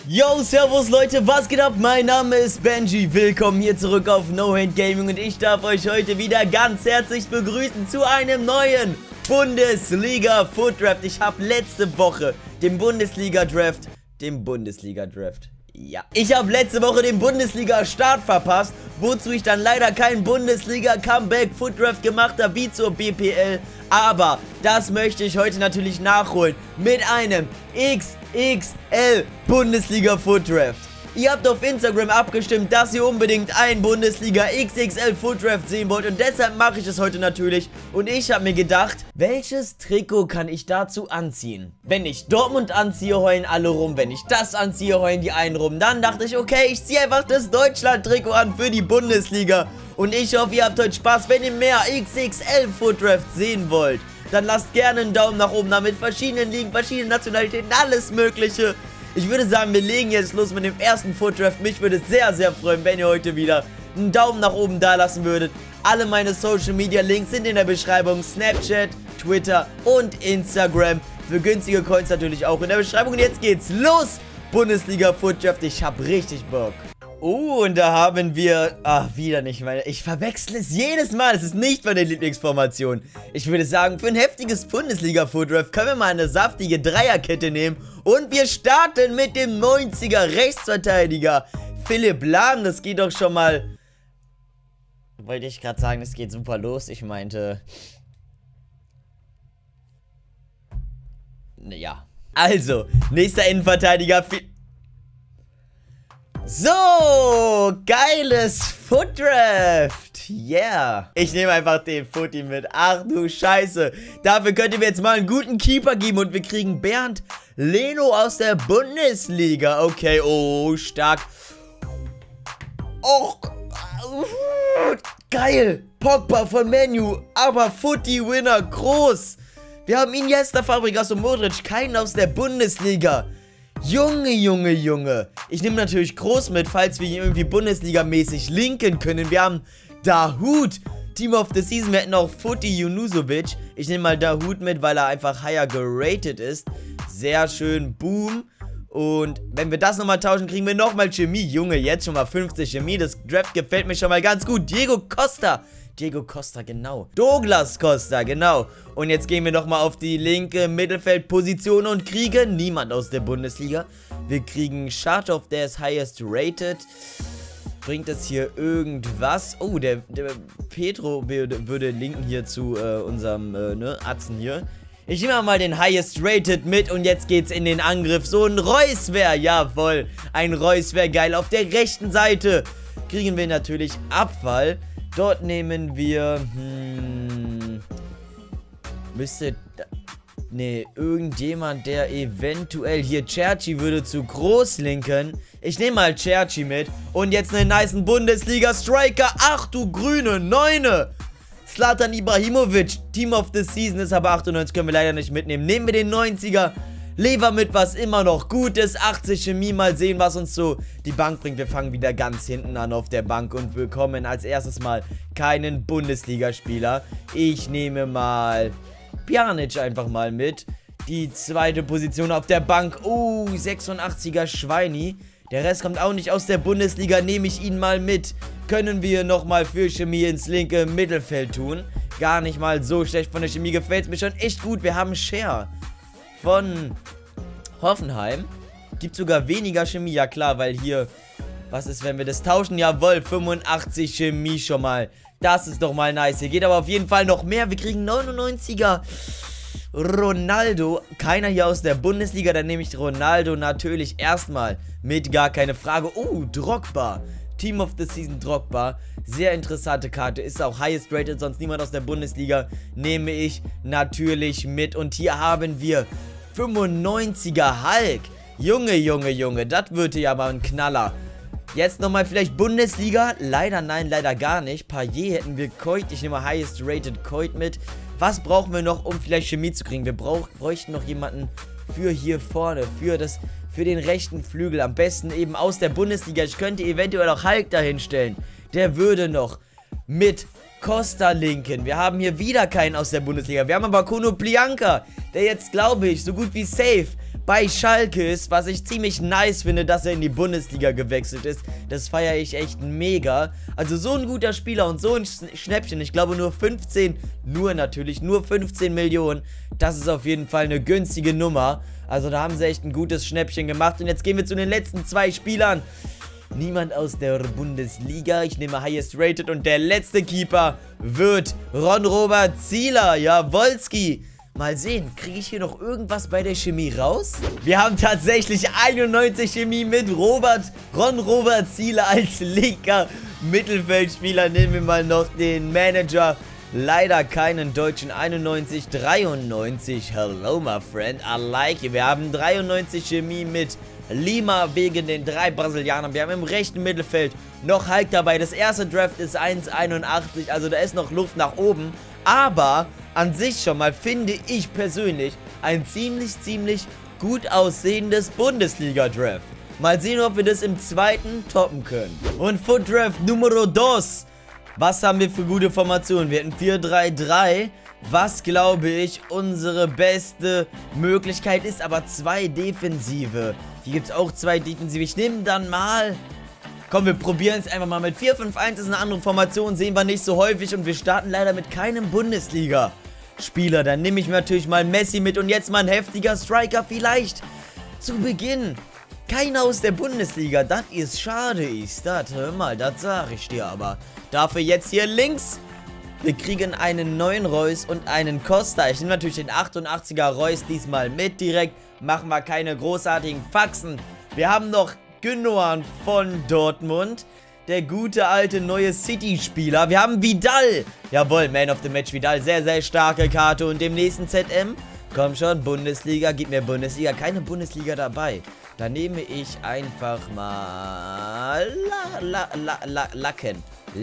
Yo, servus Leute, was geht ab? Mein Name ist Benji, willkommen hier zurück auf No Hate Gaming und ich darf euch heute wieder ganz herzlich begrüßen zu einem neuen Bundesliga Foot Draft. Ich habe letzte Woche den Bundesliga Draft, ich habe letzte Woche den Bundesliga-Start verpasst, wozu ich dann leider keinen Bundesliga-Comeback-Foot-Draft gemacht habe, wie zur BPL. Aber das möchte ich heute natürlich nachholen mit einem XXL-Bundesliga-Foot-Draft. Ihr habt auf Instagram abgestimmt, dass ihr unbedingt einen Bundesliga XXL Foot Draft sehen wollt und deshalb mache ich es heute natürlich. Und ich habe mir gedacht, welches Trikot kann ich dazu anziehen? Wenn ich Dortmund anziehe, heulen alle rum. Wenn ich das anziehe, heulen die einen rum. Dann dachte ich, okay, ich ziehe einfach das Deutschland-Trikot an für die Bundesliga. Und ich hoffe, ihr habt heute Spaß. Wenn ihr mehr XXL Foot Draft sehen wollt, dann lasst gerne einen Daumen nach oben da mit verschiedenen Ligen, verschiedenen Nationalitäten, alles mögliche. Ich würde sagen, wir legen jetzt los mit dem ersten Foot Draft. Mich würde es sehr, sehr freuen, wenn ihr heute wieder einen Daumen nach oben da lassen würdet. Alle meine Social Media Links sind in der Beschreibung. Snapchat, Twitter und Instagram. Für günstige Coins natürlich auch in der Beschreibung. Und jetzt geht's los. Bundesliga Foot Draft. Ich hab richtig Bock. Und da haben wir... wieder nicht, weil ich verwechsel es jedes Mal. Es ist nicht meine Lieblingsformation. Ich würde sagen, für ein heftiges Bundesliga-Foot-Draft können wir mal eine saftige Dreierkette nehmen. Und wir starten mit dem 90er Rechtsverteidiger Philipp Lahm. Das geht doch schon mal... Wollte ich gerade sagen, das geht super los. Ich meinte... Ja. Also, nächster Innenverteidiger... So, geiles Foot Draft. Yeah. Ich nehme einfach den Footy mit. Ach du Scheiße. Dafür könnt ihr mir jetzt mal einen guten Keeper geben. Und wir kriegen Bernd Leno aus der Bundesliga. Okay, oh, stark. Och, geil. Pogba von Man U. Aber Footy-Winner groß. Wir haben Iniesta, Fabregas und Modric. Keinen aus der Bundesliga. Junge, Junge, Junge. Ich nehme natürlich Groß mit, falls wir ihn irgendwie Bundesliga-mäßig linken können. Wir haben Dahoud, Team of the Season. Wir hätten auch Footy Junusovic. Ich nehme mal Dahoud mit, weil er einfach higher geratet ist. Sehr schön, boom. Und wenn wir das nochmal tauschen, kriegen wir nochmal Chemie. Junge, jetzt schon mal 50 Chemie. Das Draft gefällt mir schon mal ganz gut. Diego Costa, genau. Douglas Costa, genau. Und jetzt gehen wir nochmal auf die linke Mittelfeldposition und kriegen niemand aus der Bundesliga. Wir kriegen Scharthoff, der ist highest rated. Bringt das hier irgendwas? Oh, der Pedro würde linken hier zu unserem Atzen hier. Ich nehme mal den highest rated mit und jetzt geht's in den Angriff. So ein Reus wäre, jawohl. Ein Reus wäre geil. Auf der rechten Seite kriegen wir natürlich Abfall. Dort nehmen wir, irgendjemand, der eventuell hier, Cherchi würde zu groß linken. Ich nehme mal Cherchi mit. Und jetzt einen nicen Bundesliga-Striker. Ach du grüne Neune. Zlatan Ibrahimovic, Team of the Season ist aber 98, können wir leider nicht mitnehmen. Nehmen wir den 90er. Lever mit, was immer noch gut ist. 80 Chemie, mal sehen, was uns so die Bank bringt. Wir fangen wieder ganz hinten an auf der Bank und bekommen als erstes mal keinen Bundesligaspieler. Ich nehme mal Pjanic einfach mal mit. Die zweite Position auf der Bank. Oh, 86er Schweini. Der Rest kommt auch nicht aus der Bundesliga. Nehme ich ihn mal mit. Können wir nochmal für Chemie ins linke Mittelfeld tun. Gar nicht mal so schlecht. Von der Chemie gefällt es mir schon echt gut. Wir haben Scher von Hoffenheim. Gibt sogar weniger Chemie, ja klar, weil hier, was ist, wenn wir das tauschen? Jawohl, 85 Chemie schon mal. Das ist doch mal nice. Hier geht aber auf jeden Fall noch mehr. Wir kriegen 99er Ronaldo. Keiner hier aus der Bundesliga, dann nehme ich Ronaldo natürlich erstmal mit, gar keine Frage. Oh, Drogba. Team of the Season Drogba. Sehr interessante Karte. Ist auch highest rated, sonst niemand aus der Bundesliga. Nehme ich natürlich mit. Und hier haben wir 95er Hulk. Junge, Junge, Junge. Das wird ja mal ein Knaller. Jetzt nochmal vielleicht Bundesliga. Leider nein, leider gar nicht. Payet hätten wir Coit. Ich nehme highest rated Coit mit. Was brauchen wir noch, um vielleicht Chemie zu kriegen? Wir bräuchten noch jemanden für hier vorne. Für den rechten Flügel. Am besten eben aus der Bundesliga. Ich könnte eventuell auch Hulk dahin stellen. Der würde noch mit Costa linken. Wir haben hier wieder keinen aus der Bundesliga. Wir haben aber Konoplyanka, der jetzt, glaube ich, so gut wie safe bei Schalke ist, was ich ziemlich nice finde, dass er in die Bundesliga gewechselt ist. Das feiere ich echt mega. Also so ein guter Spieler und so ein Schnäppchen, ich glaube nur 15 Millionen, das ist auf jeden Fall eine günstige Nummer. Also da haben sie echt ein gutes Schnäppchen gemacht. Und jetzt gehen wir zu den letzten 2 Spielern. Niemand aus der Bundesliga. Ich nehme Highest Rated und der letzte Keeper wird Ron-Robert Zieler. Jawolski. Mal sehen, kriege ich hier noch irgendwas bei der Chemie raus? Wir haben tatsächlich 91 Chemie mit Ron-Robert Zieler als linker Mittelfeldspieler. Nehmen wir mal noch den Manager. Leider keinen deutschen. 91, 93. Hello, my friend. I like you. Wir haben 93 Chemie mit Lima wegen den 3 Brasilianern. Wir haben im rechten Mittelfeld noch Hulk dabei. Das erste Draft ist 1,81. Also da ist noch Luft nach oben. Aber an sich schon mal finde ich persönlich ein ziemlich gut aussehendes Bundesliga-Draft. Mal sehen, ob wir das im zweiten toppen können. Und Foot Draft Numero 2. Was haben wir für gute Formationen? Wir hatten 4-3-3. Was, glaube ich, unsere beste Möglichkeit ist. Aber 2 Defensive. Hier gibt es auch 2 Defensive. Ich nehme dann mal... Komm, wir probieren es einfach mal mit 4-5-1. Ist eine andere Formation. Sehen wir nicht so häufig. Und wir starten leider mit keinem Bundesliga-Spieler. Dann nehme ich mir natürlich mal Messi mit. Und jetzt mal ein heftiger Striker vielleicht zu Beginn. Keiner aus der Bundesliga. Das ist schade, ist das. Hör mal, das sage ich dir aber. Dafür jetzt hier links. Wir kriegen einen neuen Reus und einen Costa. Ich nehme natürlich den 88er Reus diesmal mit direkt. Machen wir keine großartigen Faxen. Wir haben noch Gündogan von Dortmund. Der gute alte neue City-Spieler. Wir haben Vidal. Jawohl, Man of the Match Vidal. Sehr starke Karte. Und dem nächsten ZM. Komm schon, Bundesliga. Gib mir Bundesliga. Keine Bundesliga dabei. Da nehme ich einfach mal Lacken.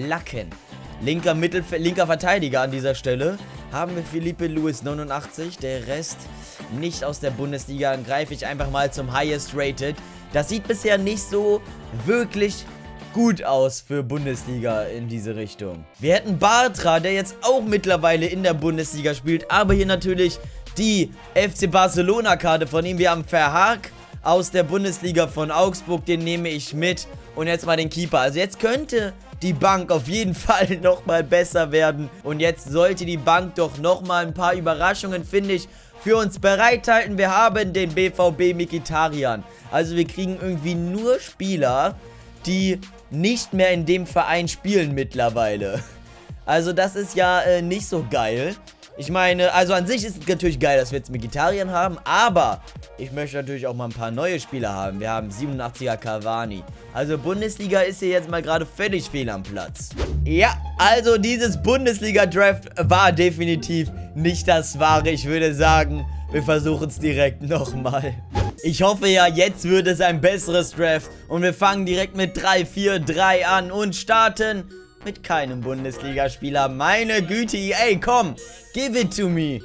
Linker Verteidiger an dieser Stelle. Haben wir Felipe Luis 89. Der Rest nicht aus der Bundesliga. Dann greife ich einfach mal zum Highest Rated. Das sieht bisher nicht so wirklich gut aus für Bundesliga in diese Richtung. Wir hätten Bartra, der jetzt auch mittlerweile in der Bundesliga spielt. Aber hier natürlich die FC Barcelona Karte von ihm. Wir haben Verhaag aus der Bundesliga von Augsburg. Den nehme ich mit. Und jetzt mal den Keeper. Also jetzt könnte die Bank auf jeden Fall nochmal besser werden. Und jetzt sollte die Bank doch nochmal ein paar Überraschungen, finde ich, für uns bereithalten. Wir haben den BVB Mkhitaryan. Also wir kriegen irgendwie nur Spieler, die nicht mehr in dem Verein spielen mittlerweile. Also das ist ja nicht so geil. Ich meine, also an sich ist es natürlich geil, dass wir jetzt Mkhitaryan haben, aber ich möchte natürlich auch mal ein paar neue Spieler haben. Wir haben 87er Cavani. Also Bundesliga ist hier jetzt mal gerade völlig fehl am Platz. Ja, also dieses Bundesliga-Draft war definitiv nicht das Wahre. Ich würde sagen, wir versuchen es direkt nochmal. Ich hoffe ja, jetzt wird es ein besseres Draft. Und wir fangen direkt mit 3-4-3 an und starten mit keinem Bundesligaspieler. Meine Güte, ey, komm, give it to me.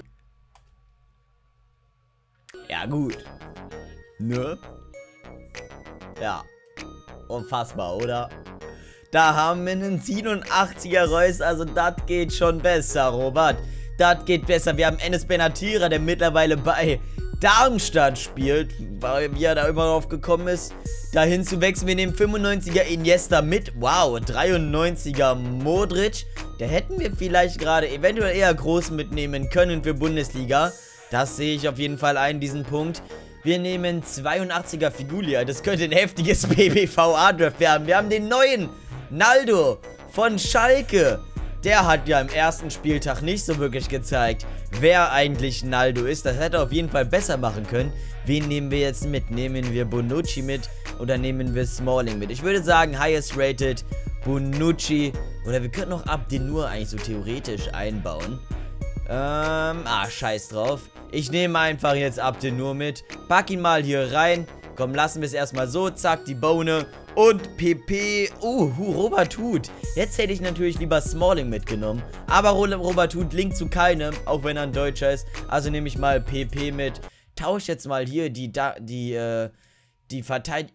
Ja, gut. Ne? Ja. Unfassbar, oder? Da haben wir einen 87er Reus, also das geht schon besser, Robert. Das geht besser. Wir haben Enes Benatira, der mittlerweile bei Darmstadt spielt, wie er da immer drauf gekommen ist, dahin zu wechseln. Wir nehmen 95er Iniesta mit. Wow, 93er Modric. Der hätten wir vielleicht gerade eventuell eher groß mitnehmen können für Bundesliga. Das sehe ich auf jeden Fall ein, diesen Punkt. Wir nehmen 82er Figulia. Das könnte ein heftiges BBVA-Draft werden. Wir haben den neuen Naldo von Schalke. Der hat ja im ersten Spieltag nicht so wirklich gezeigt, wer eigentlich Naldo ist. Das hätte er auf jeden Fall besser machen können. Wen nehmen wir jetzt mit? Nehmen wir Bonucci mit oder nehmen wir Smalling mit? Ich würde sagen, highest rated Bonucci. Oder wir könnten noch Abdenur eigentlich so theoretisch einbauen. Scheiß drauf. Ich nehme einfach jetzt Abdenur mit. Pack ihn mal hier rein. Komm, lassen wir es erstmal so. Zack, die Bohne. Und PP. Robert Huth. Jetzt hätte ich natürlich lieber Smalling mitgenommen. Aber Robert Huth linkt zu keinem, auch wenn er ein Deutscher ist. Also nehme ich mal PP mit. Tausche jetzt mal hier die Verteidigung.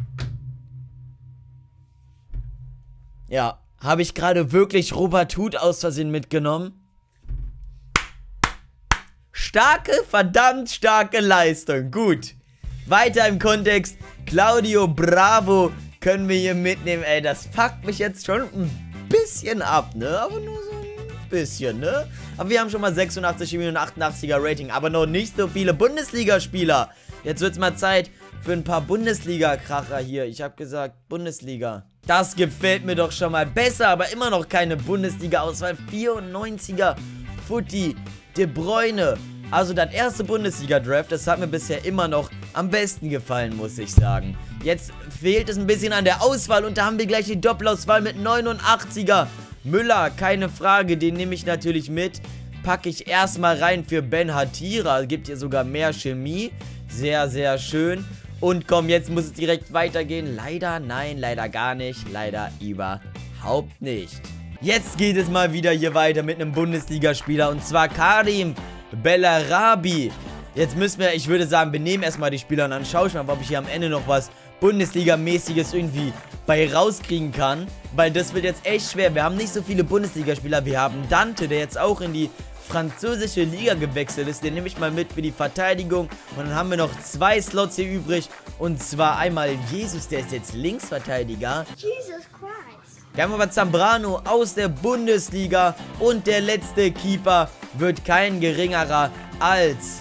Ja, habe ich gerade wirklich Robert Huth aus Versehen mitgenommen? Starke, verdammt starke Leistung. Gut. Weiter im Kontext, Claudio Bravo können wir hier mitnehmen. Ey, das fuckt mich jetzt schon ein bisschen ab, ne? Aber nur so ein bisschen, ne? Aber wir haben schon mal 86 Chemie und 88er Rating, aber noch nicht so viele Bundesligaspieler. Jetzt wird's mal Zeit für ein paar Bundesliga-Kracher hier. Ich habe gesagt, Bundesliga. Das gefällt mir doch schon mal besser, aber immer noch keine Bundesliga-Auswahl. 94er Futti, De Bruyne. Also das erste Bundesliga-Draft, das hat mir bisher immer noch am besten gefallen, muss ich sagen. Jetzt fehlt es ein bisschen an der Auswahl und da haben wir gleich die Doppelauswahl mit 89er. Müller, keine Frage, den nehme ich natürlich mit. Packe ich erstmal rein für Ben Hatira. Gibt hier sogar mehr Chemie. Sehr, sehr schön. Und komm, jetzt muss es direkt weitergehen. Leider, nein, leider gar nicht. Leider überhaupt nicht. Jetzt geht es mal wieder hier weiter mit einem Bundesligaspieler. Und zwar Karim Bellarabi. Jetzt müssen wir, ich würde sagen, wir nehmen erstmal die Spieler und dann schaue ich mal, ob ich hier am Ende noch was Bundesliga-mäßiges irgendwie bei rauskriegen kann. Weil das wird jetzt echt schwer. Wir haben nicht so viele Bundesligaspieler. Wir haben Dante, der jetzt auch in die französische Liga gewechselt ist. Den nehme ich mal mit für die Verteidigung. Und dann haben wir noch 2 Slots hier übrig. Und zwar einmal Jesus, der ist jetzt Linksverteidiger. Jesus Christ. Wir haben aber Zambrano aus der Bundesliga. Und der letzte Keeper wird kein geringerer als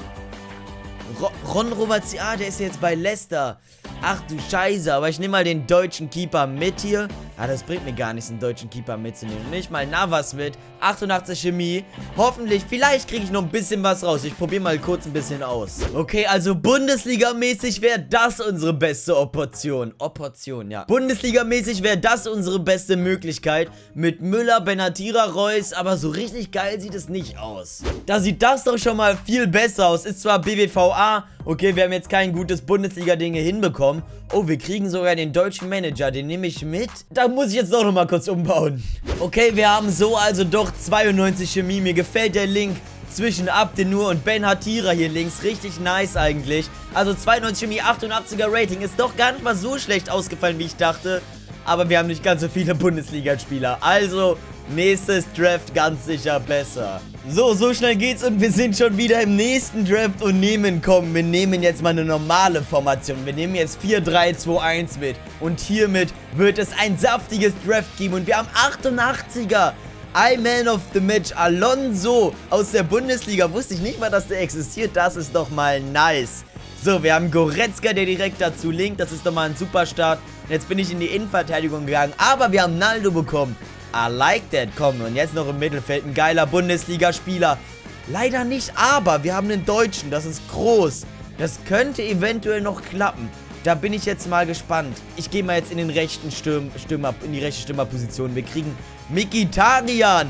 Ron Robert. Ah, der ist jetzt bei Leicester. Ach du Scheiße, aber ich nehme mal den deutschen Keeper mit hier. Ah, das bringt mir gar nichts, einen deutschen Keeper mitzunehmen. Nicht mal Navas mit. 88 Chemie. Hoffentlich, vielleicht kriege ich noch ein bisschen was raus. Ich probiere mal kurz ein bisschen aus. Okay, also Bundesliga-mäßig wäre das unsere beste Option. Ja. Bundesliga-mäßig wäre das unsere beste Möglichkeit. Mit Müller, Benatira, Reus. Aber so richtig geil sieht es nicht aus. Da sieht das doch schon mal viel besser aus. Ist zwar BBVA. Okay, wir haben jetzt kein gutes Bundesliga-Ding hinbekommen. Oh, wir kriegen sogar den deutschen Manager. Den nehme ich mit. Da muss ich jetzt doch nochmal kurz umbauen. Okay, wir haben so also doch 92 Chemie. Mir gefällt der Link zwischen Abdenur und Ben Hatira hier links. Richtig nice eigentlich. Also 92 Chemie, 88er Rating. Ist doch gar nicht mal so schlecht ausgefallen, wie ich dachte. Aber wir haben nicht ganz so viele Bundesligaspieler. Also, nächstes Draft ganz sicher besser. So schnell geht's und wir sind schon wieder im nächsten Draft und wir nehmen jetzt mal eine normale Formation. Wir nehmen jetzt 4-3-2-1 mit und hiermit wird es ein saftiges Draft geben und wir haben 88er. Man of the Match, Alonso aus der Bundesliga. Wusste ich nicht mal, dass der existiert. Das ist doch mal nice. So, wir haben Goretzka, der direkt dazu linkt. Das ist doch mal ein super Start. Jetzt bin ich in die Innenverteidigung gegangen, aber wir haben Naldo bekommen. I like that. Komm, und jetzt noch im Mittelfeld ein geiler Bundesligaspieler. Leider nicht, aber wir haben einen Deutschen. Das ist groß. Das könnte eventuell noch klappen. Da bin ich jetzt mal gespannt. Ich gehe mal jetzt in den rechten in die rechte Stürmerposition. Wir kriegen Mkhitaryan.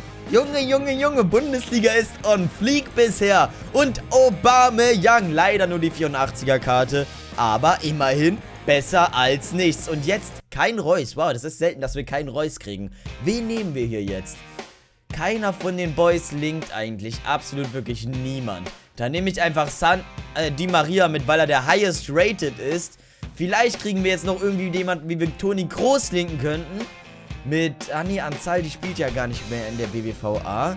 Junge, Bundesliga ist on fleek bisher. Und Aubameyang. Leider nur die 84er Karte. Aber immerhin besser als nichts. Und jetzt kein Reus. Wow, das ist selten, dass wir keinen Reus kriegen. Wen nehmen wir hier jetzt? Keiner von den Boys linkt eigentlich. Absolut wirklich niemand. Da nehme ich einfach Di Maria mit, weil er der highest rated ist. Vielleicht kriegen wir jetzt noch irgendwie jemanden, wie wir Toni Kroos linken könnten. Mit, Anzaldi spielt ja gar nicht mehr in der BBVA.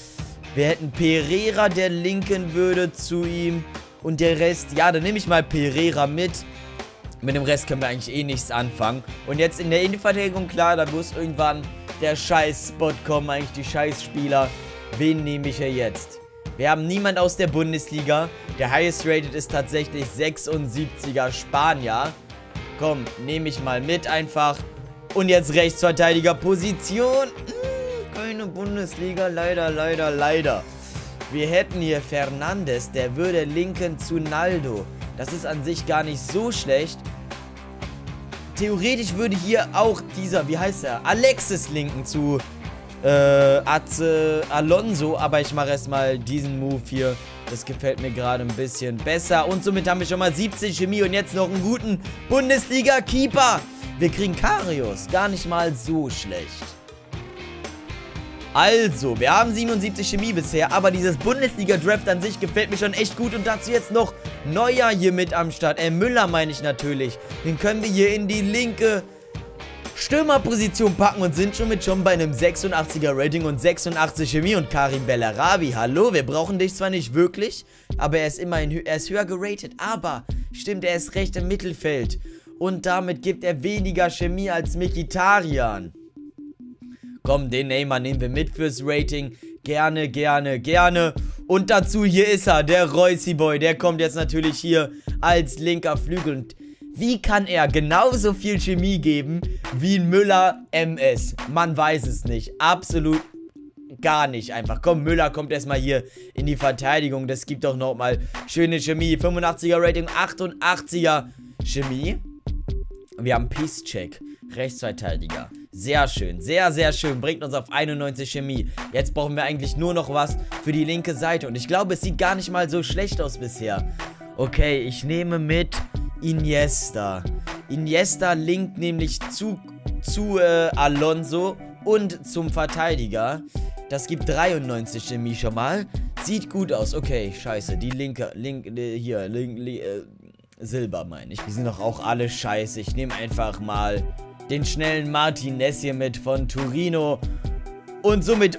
Wir hätten Pereira, der linken würde zu ihm. Und der Rest, ja, dann nehme ich mal Pereira mit. Mit dem Rest können wir eigentlich eh nichts anfangen. Und jetzt in der Innenverteidigung, klar, da muss irgendwann der Scheiß-Spot kommen, eigentlich die Scheiß-Spieler. Wen nehme ich hier jetzt? Wir haben niemand aus der Bundesliga. Der highest rated ist tatsächlich 76er Spanier. Komm, nehme ich mal mit einfach. Und jetzt Rechtsverteidiger-Position. Keine Bundesliga, leider. Wir hätten hier Fernandes, der würde linken zu Naldo. Das ist an sich gar nicht so schlecht. Theoretisch würde hier auch dieser, wie heißt er? Alexis linken zu Alonso. Aber ich mache erstmal diesen Move hier. Das gefällt mir gerade ein bisschen besser. Und somit haben wir schon mal 70 Chemie und jetzt noch einen guten Bundesliga-Keeper. Wir kriegen Karius. Gar nicht mal so schlecht. Also, wir haben 77 Chemie bisher, aber dieses Bundesliga-Draft an sich gefällt mir schon echt gut. Und dazu jetzt noch Neuer hier mit am Start. Müller meine ich natürlich. Den können wir hier in die linke Stürmerposition packen und sind schon bei einem 86er Rating und 86 Chemie. Und Karim Bellarabi, hallo, wir brauchen dich zwar nicht wirklich, aber er ist immerhin, er ist höher geratet. Aber Stimmt, er ist recht im Mittelfeld. Und damit gibt er weniger Chemie als Mkhitaryan. Komm, den Neymar nehmen wir mit fürs Rating. Gerne, gerne, gerne. Und dazu, hier ist er, der Reussi-Boy. Der kommt jetzt natürlich hier als linker Flügel. Und wie kann er genauso viel Chemie geben wie ein Müller MS? Man weiß es nicht. Absolut gar nicht einfach. Komm, Müller kommt erstmal hier in die Verteidigung. Das gibt doch nochmal schöne Chemie. 85er Rating, 88er Chemie. Wir haben Peace-Check. Rechtsverteidiger. Sehr schön. Sehr, sehr schön. Bringt uns auf 91 Chemie. Jetzt brauchen wir eigentlich nur noch was für die linke Seite. Und ich glaube, es sieht gar nicht mal so schlecht aus bisher. Okay, ich nehme mit Iniesta. Iniesta linkt nämlich zu Alonso und zum Verteidiger. Das gibt 93 Chemie schon mal. Sieht gut aus. Okay, scheiße. Die Silber meine ich. Die sind doch auch alle scheiße. Ich nehme einfach mal den schnellen Martinez hier mit von Torino. Und somit,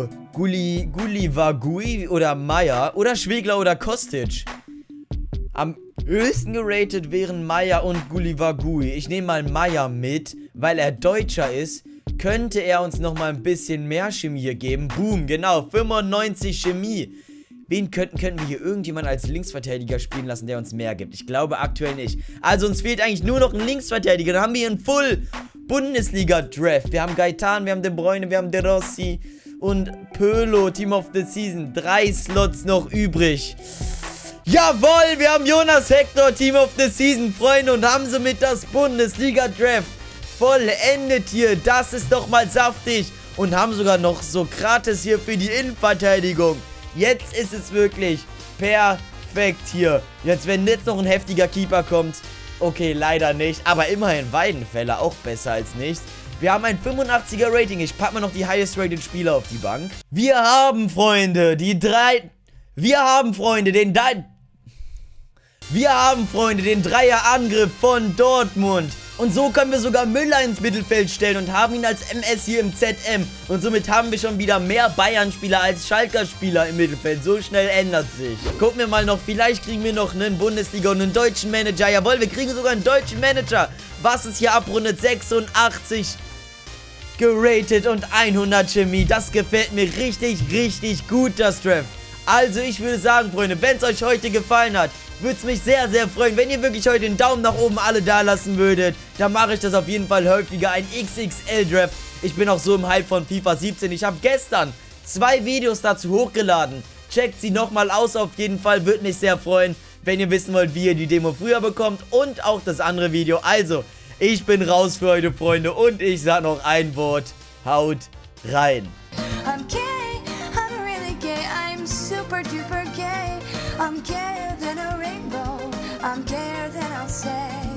Guliwagui oder Meier oder Schwegler oder Kostic. Am höchsten geratet wären Meier und Guliwagui. Ich nehme mal Meier mit, weil er Deutscher ist. Könnte er uns nochmal ein bisschen mehr Chemie hier geben. Boom, genau, 95 Chemie. Wen könnten wir hier irgendjemanden als Linksverteidiger spielen lassen, der uns mehr gibt? Ich glaube aktuell nicht. Also uns fehlt eigentlich nur noch ein Linksverteidiger. Dann haben wir hier einen Full-Bundesliga-Draft. Wir haben Gaetan, wir haben De Bruyne, wir haben De Rossi und Pirlo, Team of the Season. 3 Slots noch übrig. Jawohl, wir haben Jonas Hector, Team of the Season, Freunde. Und haben somit das Bundesliga-Draft vollendet hier. Das ist doch mal saftig. Und haben sogar noch Sokrates hier für die Innenverteidigung. Jetzt ist es wirklich perfekt hier. Jetzt, wenn jetzt noch ein heftiger Keeper kommt. Okay, leider nicht. Aber immerhin Weidenfeller, auch besser als nichts. Wir haben ein 85er Rating. Ich packe mal noch die highest rated Spieler auf die Bank. Wir haben, Freunde, den Dreierangriff von Dortmund. Und so können wir sogar Müller ins Mittelfeld stellen und haben ihn als MS hier im ZM. Und somit haben wir schon wieder mehr Bayern-Spieler als Schalker-Spieler im Mittelfeld. So schnell ändert sich. Gucken wir mal noch, vielleicht kriegen wir noch einen Bundesliga und einen deutschen Manager. Jawohl, wir kriegen sogar einen deutschen Manager. Was ist hier abrundet? 86 geratet und 100 Chemie. Das gefällt mir richtig, richtig gut, das Draft. Also ich würde sagen, Freunde, wenn es euch heute gefallen hat, würde es mich sehr, sehr freuen, wenn ihr wirklich heute den Daumen nach oben alle da lassen würdet. Dann mache ich das auf jeden Fall häufiger, ein XXL-Draft. Ich bin auch so im Hype von FIFA 17. Ich habe gestern 2 Videos dazu hochgeladen. Checkt sie nochmal aus auf jeden Fall, würde mich sehr freuen, wenn ihr wissen wollt, wie ihr die Demo früher bekommt und auch das andere Video. Also, ich bin raus für heute, Freunde, und ich sage noch ein Wort. Haut rein. I'm gay, I'm really gay, I'm super duper gay. I'm gayer than a rainbow, I'm gayer than I'll say.